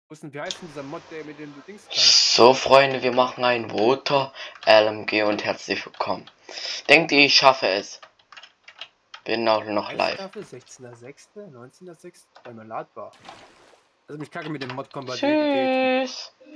Wie heißt denn dieser Mod, der mit dem du Dings kannst? So, Freunde, wir machen ein Voter LMG und herzlich willkommen. Denkt ihr, ich schaffe es? Bin auch noch live. Live-Staffel, 16.06., 19.06. bei Malatbar. Also mich kacke mit dem Mod-Kompatibilität. Tschüss.